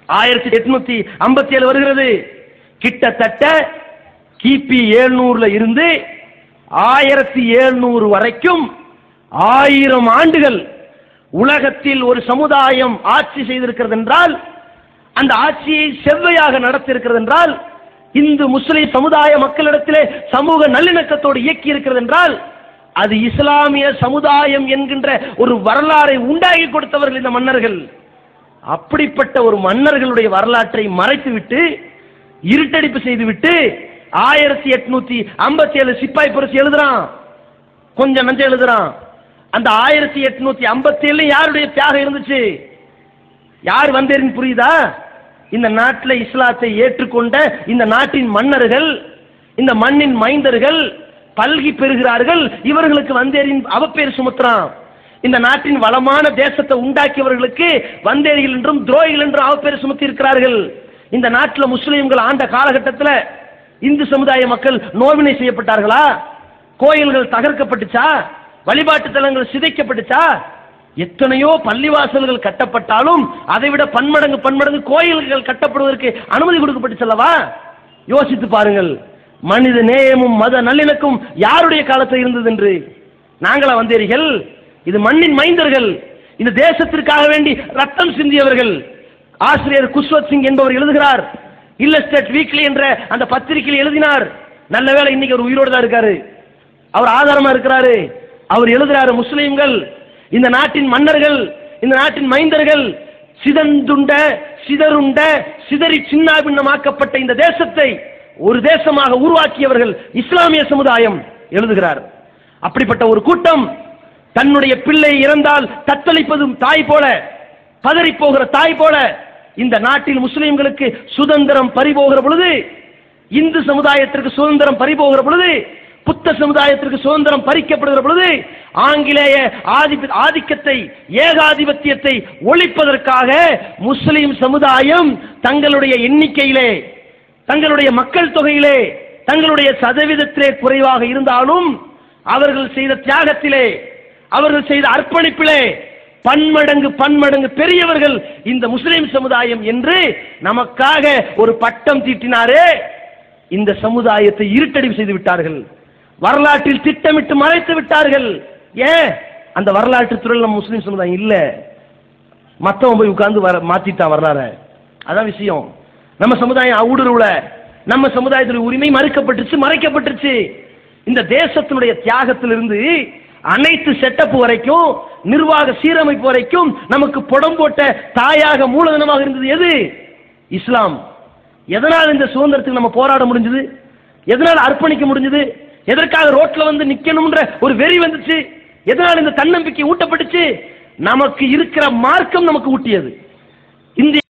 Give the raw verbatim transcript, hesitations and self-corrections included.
ஆயிரத்தி எட்நூத்தி ஐம்பத்தி ஏழு வருகிறது. கிட்டத்தட்ட கிபி எழுநூறுல இருந்து ஆயிரத்தி எழுநூறு வரைக்கும் ஆயிரம் ஆண்டுகள் உலகத்தில் ஒரு சமுதாயம் ஆட்சி செய்திருக்கிறது என்றால், அந்த ஆட்சியை செவ்வையாக நடத்தியிருக்கிறது என்றால், இந்து முஸ்லிம் சமுதாய மக்களிடத்திலே சமூக நல்லிணக்கத்தோடு இயக்கி இருக்கிறது என்றால், அது இஸ்லாமிய சமுதாயம் என்கின்ற ஒரு வரலாறை உண்டாக்கி கொடுத்தவர்கள் இந்த மன்னர்கள். அப்படிப்பட்ட ஒரு மன்னர்களுடைய வரலாற்றை மறைத்துவிட்டு, இருட்டடிப்பு செய்துவிட்டு ஆயிரத்தி எட்நூத்தி ஐம்பத்தி ஏழு சிப்பாய் புரட்சி எழுதுறான். கொஞ்சம் நஞ்சம் எழுதுறான். அந்த ஆயிரத்தி எட்நூத்தி ஐம்பத்தி ஏழு யாருடைய தியாகம் இருந்துச்சு? யார் வந்தேரின் புரியுதா? இந்த நாட்டில் இஸ்லாத்தை ஏற்றுக்கொண்ட இந்த நாட்டின் மன்னர்கள், இந்த மண்ணின் மைந்தர்கள் பல்கி பெறுகிறார்கள். இவர்களுக்கு வந்தேரின் அவப்பேர் சுமத்துறான். இந்த நாட்டின் வளமான தேசத்தை உண்டாக்கியவர்களுக்கு வந்தேரிகள் என்றும் துரோகிகள் என்றும் அவப்பேர் சுமத்தி இருக்கிறார்கள். இந்த நாட்டில் முஸ்லிம்கள் ஆண்ட காலகட்டத்தில் இந்து சமுதாய மக்கள் நோவினை செய்யப்பட்டார்களா? கோயில்கள் தகர்க்கப்பட்டுச்சா? வழிபாட்டு தலங்கள் சிதைக்கப்பட்டுச்சா? எத்தனையோ பள்ளிவாசல்கள் கட்டப்பட்டாலும் அதைவிட பன்மடங்கு பன்மடங்கு கோயில்கள் கட்டப்படுவதற்கு அனுமதி கொடுக்கப்பட்டுச்சல்லவா? யோசித்து பாருங்கள். மனித நேயமும் மத நல்லிணக்கம் யாருடைய காலத்தில் இருந்தது என்று. நாங்களா வந்தேரிகள்? இது மண்ணின் மைந்தர்கள், இந்த தேசத்திற்காக வேண்டி ரத்தம் சிந்தியவர்கள். ஆசிரியர் குஷ்வத் சிங் என்பவர் எழுதுகிறார். இல்லஸ்டேட் வீக்லி என்ற அந்த பத்திரிகையில் எழுதினார். நல்ல வேளை இன்னைக்கு ஒரு உயிரோடு தான் இருக்காரு, அவர் ஆதாரமா இருக்கிறாரு. அவர் எழுதுறாரு, முஸ்லிம்கள் இந்த நாட்டின் மன்னர்கள், இந்த நாட்டின் மைந்தர்கள் சிதந்துண்ட சிதறுண்ட சிதறி சின்னாபின்னமாக்கப்பட்ட இந்த தேசத்தை ஒரு தேசமாக உருவாக்கியவர்கள் இஸ்லாமிய சமுதாயம் எழுதுகிறார். அப்படிப்பட்ட ஒரு கூட்டம் தன்னுடைய பிள்ளை இறந்தால் தத்தளிப்பதும் தாய் போல, பதறி போகிற தாய் போல, இந்த நாட்டில் முஸ்லிம்களுக்கு சுதந்திரம் பறிபோகிற பொழுது, இந்து சமுதாயத்திற்கு சுதந்திரம் பறிபோகிற பொழுது, புத்த சமுதாயத்திற்கு சுதந்திரம் பறிக்கப்படுகிற பொழுது, ஆங்கிலேய ஆதிக்கத்தை ஏகாதிபத்தியத்தை ஒழிப்பதற்காக முஸ்லிம் சமுதாயம் தங்களுடைய எண்ணிக்கையிலே, தங்களுடைய மக்கள் தொகையிலே, தங்களுடைய சதவீதத்திலே குறைவாக இருந்தாலும் அவர்கள் செய்த தியாகத்திலே, அவர்கள் செய்த அர்ப்பணிப்பிலே பன்மடங்கு பன்மடங்கு பெரியவர்கள் இந்த முஸ்லிம் சமுதாயம் என்று நமக்காக ஒரு பட்டம் தீட்டினாரே. இந்த சமுதாயத்தை இருட்டடிப்பு செய்து விட்டார்கள், வரலாற்றில் திட்டமிட்டு மறைத்து விட்டார்கள். ஏன்? அந்த வரலாற்று துறையில் நம்ம முஸ்லிம் சமுதாயம் இல்ல, மத்தவன் போய் உட்கார்ந்து வர மாத்திட்டான் வரலாறு. அதான் விஷயம். நம்ம சமுதாயம் ஊடுருவல, நம்ம சமுதாயத்துடைய உரிமை மறுக்கப்பட்டுச்சு, மறைக்கப்பட்டுச்சு. இந்த தேசத்தினுடைய தியாகத்திலிருந்து அனைத்து செட்டப் வரைக்கும், நிர்வாக சீரமைப்பு வரைக்கும் நமக்கு புடம் போட்ட தாயாக மூலதனமாக இருந்தது எது? இஸ்லாம். எதனால் இந்த சுதந்திரத்துக்கு நம்ம போராட முடிஞ்சது? எதனால் அர்ப்பணிக்க முடிஞ்சது? எதற்காக ரோட்ல வந்து நிக்கணும்ன்ற ஒரு வெறி வந்துச்சு? எதனால் இந்த தன்னம்பிக்கை ஊட்டப்பட்டுச்சு? நமக்கு இருக்கிற மார்க்கம் நமக்கு ஊட்டியது.